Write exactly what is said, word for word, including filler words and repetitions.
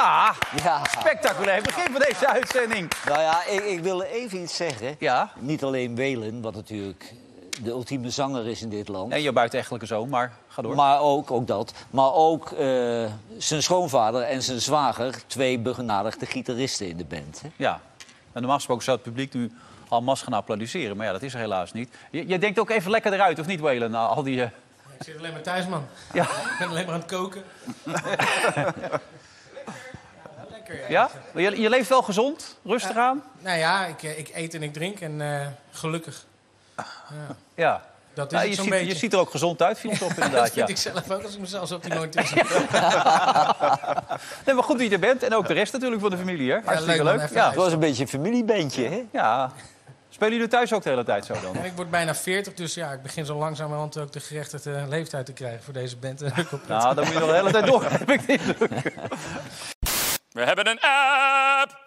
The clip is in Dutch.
Ja, Ja. spectaculair begin van deze uitzending. Nou ja, ik, ik wil even iets zeggen. Ja. Niet alleen Waylon, wat natuurlijk de ultieme zanger is in dit land. En je buitenechtelijke zoon, maar ga door. Maar ook, ook dat. Maar ook uh, zijn schoonvader en zijn zwager, twee begenadigde gitaristen in de band. Hè? Ja. En normaal gesproken zou het publiek nu al mas gaan applaudisseren. Maar ja, dat is er helaas niet. Je, je denkt ook even lekker eruit, of niet, Waylon? Nou, al die... Uh... Ik zit alleen maar thuis, man. Ja. Ik ben alleen maar aan het koken. Lekker, ja. Ja? Je, je leeft wel gezond? Rustig aan? Uh, nou ja, ik, ik eet en ik drink en uh, gelukkig. Ja. Ja. Dat is nou, het je, zo'n ziet, beetje. je ziet er ook gezond uit, viel het op inderdaad. Dat vind ja. ik zelf ook als ik mezelf op die monitor zie. Nee, maar goed dat je er bent. En ook de rest natuurlijk van de familie, hè? Hartstikke ja, leuk. leuk. Ja. Het was een beetje een familiebandje, hè? Ja. Spelen jullie thuis ook de hele tijd zo dan? Ja, ik word bijna veertig, dus ja, ik begin zo langzamerhand ook de gerechtigde leeftijd te krijgen voor deze band. Nou, dan moet je nog de hele tijd door, heb ik de indruk. We hebben een app.